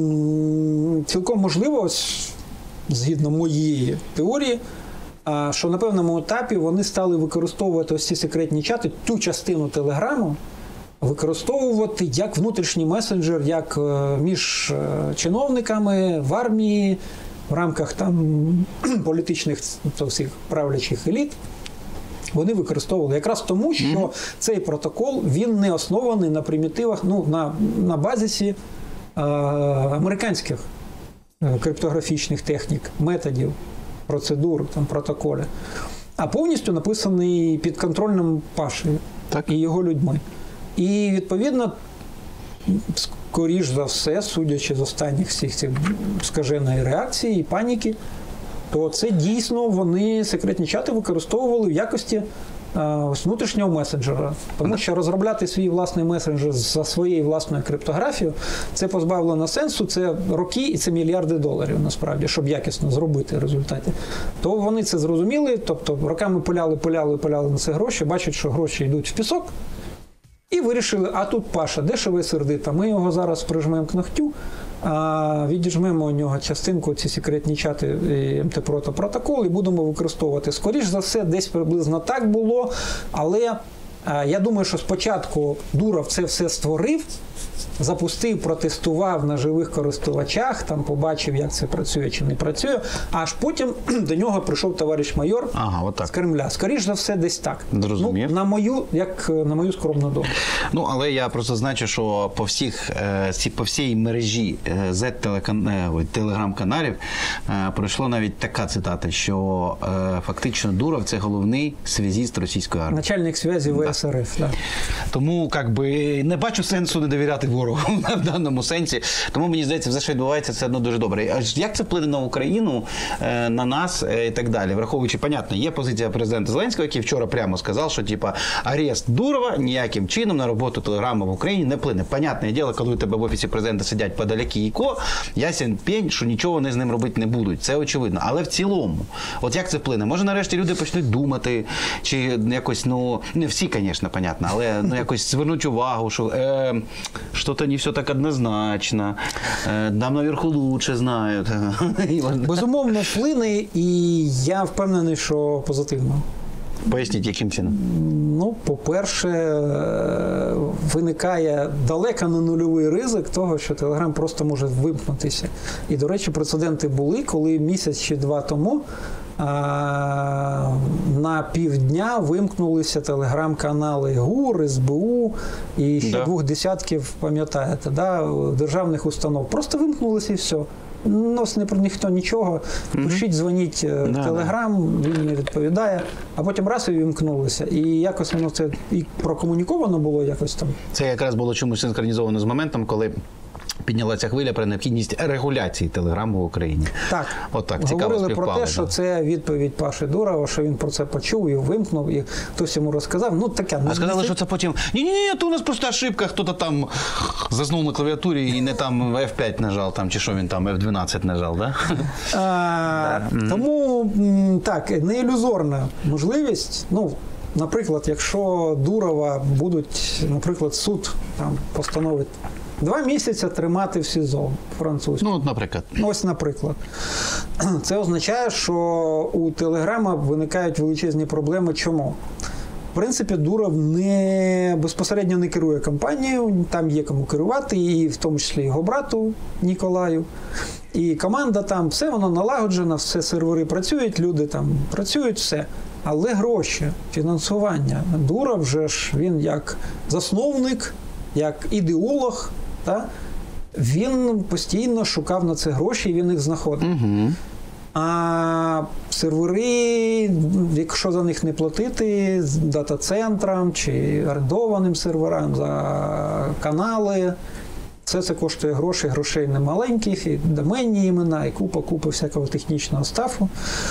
B: м- цілком можливо, згідно моєї теорії, що на певному етапі вони стали використовувати ось ці секретні чати, ту частину Телеграму, використовувати як внутрішній месенджер, як між чиновниками в армії, в рамках там політичних всіх правлячих еліт, вони використовували якраз тому, що mm-hmm. цей протокол, він не оснований на примітивах, ну, на, на базисі е- американських криптографічних технік, методів, процедур, там, протоколів, а повністю написаний під контролем Паші так. і його людьми. І, відповідно, скоріш за все, судячи з останніх всіх цих скаженої реакції і паніки, то це дійсно вони секретні чати використовували в якості е, внутрішнього месенджера. Тому що розробляти свій власний месенджер за своєю власною криптографією, це позбавлено сенсу, це роки і це мільярди доларів, насправді, щоб якісно зробити в результаті. То вони це зрозуміли, тобто роками пиляли, пиляли, пиляли на це гроші, бачать, що гроші йдуть в пісок, і вирішили, а тут Паша дешево і сердита, ми його зараз прижмемо к ногтю, а відіжмемо у нього частинку, ці секретні чати ем те прото протокол і будемо використовувати. Скоріш за все, десь приблизно так було, але а, я думаю, що спочатку Дуров це все створив, запустив, протестував на живих користувачах, там побачив, як це працює чи не працює, аж потім до нього прийшов товариш майор
A: Ага, отак.
B: з Кремля. Скоріш за все, десь так.
A: Зрозумів.
B: Ну, на мою, як на мою скромну думку.
A: Ну, але я просто значу, що по всіх, е, всі- по всій мережі е, зет-телеграм-каналів е, пройшло навіть така цитата, що е, фактично Дуров – це головний связіст російської армії.
B: Начальник зв'язку В С Р Ф. Да.
A: Тому, як би, не бачу сенсу не довіряти ворогу в даному сенсі. Тому, мені здається, все, що відбувається, це одно дуже добре. А ж як це вплине на Україну, е, на нас е, і так далі? Враховуючи, понятно, є позиція президента Зеленського, який вчора прямо сказав, що, типа, арест Дурова ніяким чином на роботу Телеграма в Україні не вплине. Понятне діло, коли у тебе в офісі президента сидять подаляки і ко, ясен пень, що нічого вони з ним робити не будуть. Це очевидно. Але в цілому, от як це вплине? Може, нарешті люди почнуть думати, чи якось, ну, не всі, звісно, понятно, але ну, якось звернуть увагу, що е, що-то не все так однозначно, е, нам наверху лучше знають.
B: Безумовно, вплине, і я впевнений, що позитивно.
A: Поясніть, яким чином?
B: Ну, по-перше, е, виникає далеко не нульовий ризик того, що Телеграм просто може вимкнутися. І, до речі, прецеденти були, коли місяць чи два тому а, на півдня вимкнулися телеграм-канали ГУР, С Б У і ще
A: Да.
B: двох десятків, пам'ятаєте, да, державних установ. Просто вимкнулися і все. Нас не про ніхто нічого. Пишіть, дзвоніть е, в
A: Да,
B: Телеграм, він не відповідає, а потім раз і вимкнулися. І якось воно це і прокомуніковано було якось там.
A: Це якраз було чомусь синхронізовано з моментом, коли піднялася хвиля про необхідність регуляції Телеграму в Україні.
B: Так,
A: От так, цікаво
B: говорили про
A: співпало,
B: те, що
A: да.
B: це відповідь Паші Дурова, що він про це почув і вимкнув, і хтось йому розказав. Ну, таке.
A: А сказали, що це потім, ні-ні-ні, то у нас просто ошибка, хто-то там заснув на клавіатурі і не там Ф п'ять нажав, там, чи що він там, Ф дванадцять нажав, да?
B: А, тому, м, так, не ілюзорна можливість, ну, наприклад, якщо Дурова будуть, наприклад, суд там постановить два місяці тримати в СІЗО французькому.
A: Ну, от, наприклад.
B: Ось, наприклад. Це означає, що у Телеграма виникають величезні проблеми. Чому? В принципі, Дуров не, безпосередньо не керує кампанією, там є кому керувати, і в тому числі його брату Ніколаю. І команда там, все воно налагоджено, все сервери працюють, люди там працюють, все. Але гроші, фінансування. Дуров вже ж, він як засновник, як ідеолог, та, він постійно шукав на це гроші, і він їх знаходив.
A: Угу.
B: А сервери, якщо за них не платити, з дата-центрам чи орендованим серверам за канали, все це коштує грошей, грошей немаленьких, і доменні імена, і купа-купа всякого технічного стафу.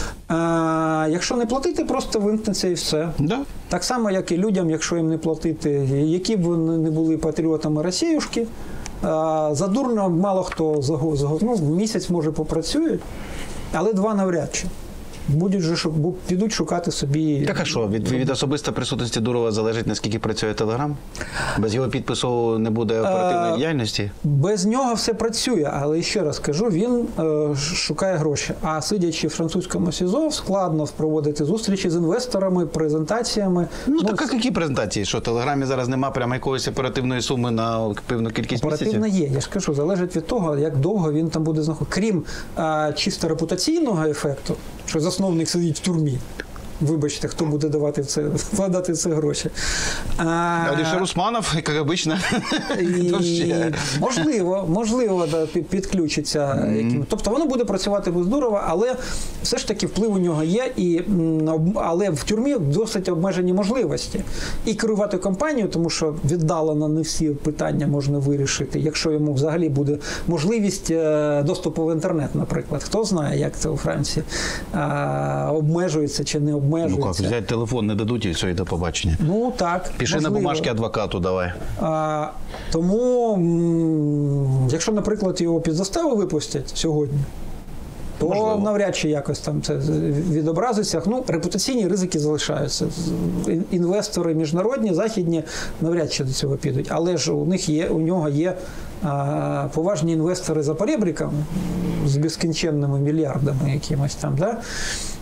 B: А якщо не платити, просто вимкнеться і все.
A: Да.
B: Так само, як і людям, якщо їм не платити, які б вони не були патріотами Росіюшки, задурно мало хто за, за ну, місяць, може, попрацюють, але два навряд чи. Будуть же шу- підуть шукати собі.
A: Так а що, від, від особистої присутності Дурова залежить, наскільки працює Телеграм? Без його підпису не буде оперативної
B: А,
A: діяльності?
B: Без нього все працює, але ще раз кажу, він е, шукає гроші. А сидячи в французькому СІЗО, складно проводити зустрічі з інвесторами, презентаціями.
A: Ну, так а які презентації? Що, в Телеграмі зараз нема прямо якоїсь оперативної суми на певну кількість
B: Оперативна
A: місяців?
B: є, я ж кажу, залежить від того, як довго він там буде знаходитися. Крім а, чисто репутаційного ефекту, що засновник сидить в тюрмі. Вибачте, хто буде давати в це, вкладати в це гроші. А,
A: Алішер Усманов, як обично. То ще.
B: І, можливо, можливо, да, під- підключиться. Яким. Тобто воно буде працювати без Дурова, але все ж таки вплив у нього є, і, м, об- але в тюрмі досить обмежені можливості. І керувати компанією, тому що віддалено не всі питання можна вирішити, якщо йому взагалі буде можливість е, доступу в інтернет, наприклад. Хто знає, як це у Франції а, обмежується чи не
A: Ну
B: обмежується.
A: як, взяти телефон не дадуть і все, і до побачення.
B: Ну, так.
A: Пиши
B: можливо.
A: на бумажці адвокату давай.
B: А, тому, м, якщо, наприклад, його під заставу випустять сьогодні, то
A: Можливо.
B: навряд чи якось там це відобразиться. Ну, репутаційні ризики залишаються. Ін- Інвестори міжнародні, західні навряд чи до цього підуть. Але ж у них є, у нього є а, поважні інвестори за поребриками з безкінченними мільярдами якимось там, да?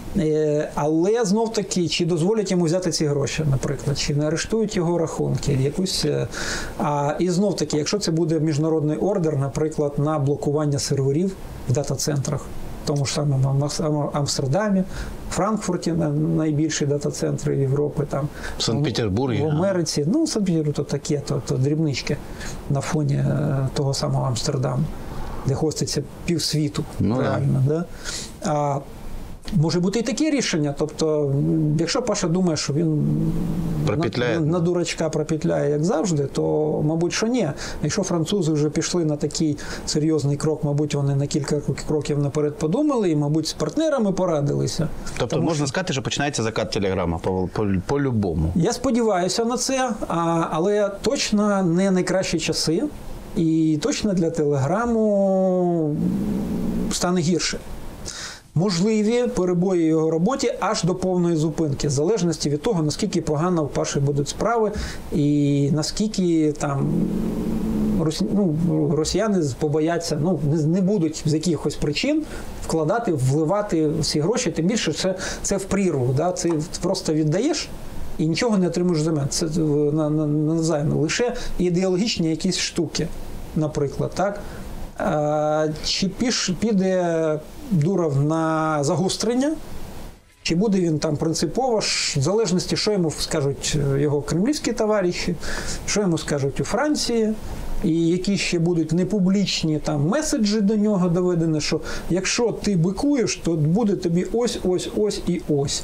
B: Е, Але знов-таки, чи дозволять йому взяти ці гроші, наприклад, чи не арештують його рахунки, якусь. е, А, і знов-таки, якщо це буде міжнародний ордер, наприклад, на блокування серверів в дата-центрах, в тому ж самому Ам- Амстердамі, Франкфурті, на- найбільші дата-центри Європи, там,
A: В Санкт-Петербургі.
B: в Америці, ну, Санкт-Петербург то таке, то, то дрібнички на фоні е, того самого Амстердаму, де хоститься півсвіту,
A: Ну, да.
B: реально. Да? А, може бути і таке рішення, тобто, м, якщо Паша думає, що він
A: Пропетляє.
B: на, на дурачка пропетляє, як завжди, то, мабуть, що ні. Якщо французи вже пішли на такий серйозний крок, мабуть, вони на кілька кроків наперед подумали і, мабуть, з партнерами порадилися.
A: Тобто
B: Тому
A: можна сказати, що починається закат телеграма по- по- по-любому.
B: Я сподіваюся на це, а, але точно не найкращі часи, і точно для Телеграму стане гірше. Можливі перебої в його роботі аж до повної зупинки, в залежності від того, наскільки погано в Паші будуть справи, і наскільки там росі... ну, росіяни побояться, ну, не- не будуть з якихось причин вкладати, вливати всі гроші, тим більше це, це в прірву, да? Це просто віддаєш і нічого не отримуєш взамін. Це е, на, на, навзаєм. Лише ідеологічні якісь штуки, наприклад, так? Е, Чи піш, піде Дуров на загострення, чи буде він там принципово, ж, в залежності, що йому скажуть його кремлівські товариші, що йому скажуть у Франції, і які ще будуть непублічні там меседжі до нього доведені, що якщо ти бикуєш, то буде тобі ось, ось, ось і ось.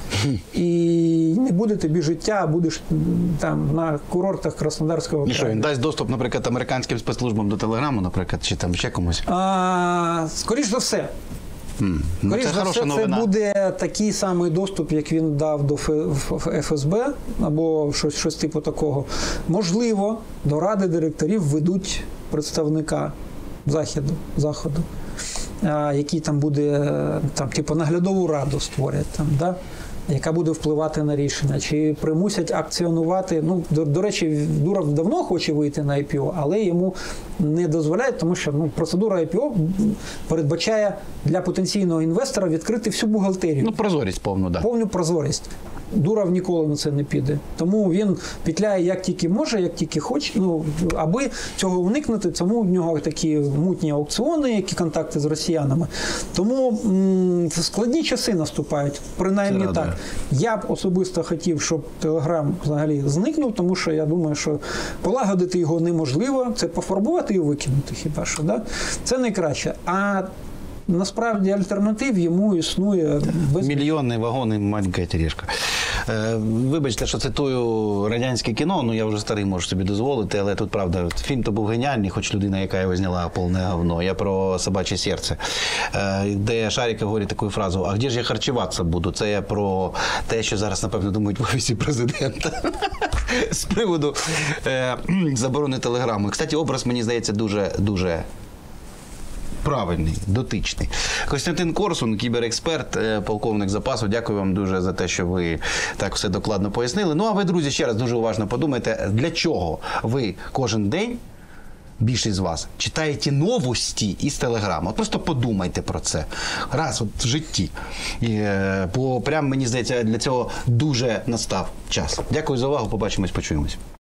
B: І не буде тобі життя, а будеш м, там на курортах Краснодарського
A: І що,
B: краю.
A: він дасть доступ, наприклад, американським спецслужбам до телеграму, наприклад, чи там ще комусь?
B: А, скоріш за все.
A: М. Ну,
B: Скоріш
A: це
B: за
A: хороша
B: все, це
A: новина.
B: буде такий самий доступ, як він дав до Ф- Ф С Б або щось, щось типу такого. Можливо, до ради директорів ведуть представника Заходу, Заходу, а, який там буде, там, типу, наглядову раду створять, там, да? Яка буде впливати на рішення, чи примусять акціонувати. Ну, до, до речі, Дуров давно хоче вийти на ай пі о, але йому не дозволяють, тому що ну, процедура ай пі о передбачає для потенційного інвестора відкрити всю бухгалтерію.
A: Ну, прозорість повну, так. Да.
B: Повну прозорість. Дуров ніколи на це не піде. Тому він петляє як тільки може, як тільки хоче. Ну, аби цього уникнути, тому в нього такі мутні аукціони, які контакти з росіянами. Тому м- складні часи наступають, принаймні
A: Це
B: так.
A: радує.
B: Я б особисто хотів, щоб Телеграм взагалі зникнув, тому що я думаю, що полагодити його неможливо. Це пофарбувати і викинути хіба що. Да? Це найкраще. А насправді альтернатив йому існує без
A: Мільйонний вагон і маленька тележка. Е, вибачте, що цитую радянське кіно, ну я вже старий, можу собі дозволити, але тут, правда, фільм то був геніальний, хоч людина, яка його зняла, повне говно. Я про «Собаче серце», е, де Шаріков говорить таку фразу: «А де ж я харчуватися буду?» Це я про те, що зараз, напевно, думають в офісі президента з приводу е, заборони телеграму. І, кстати, образ, мені здається, дуже, дуже правильний, дотичний. Костянтин Корсун, кіберексперт, е, полковник запасу. Дякую вам дуже за те, що ви так все докладно пояснили. Ну, а ви, друзі, ще раз дуже уважно подумайте, для чого ви кожен день, більшість з вас, читаєте новості із Телеграму. От просто подумайте про це. Раз от в житті. І, е, бо прям, мені здається, для цього дуже настав час. Дякую за увагу. Побачимось, почуємось.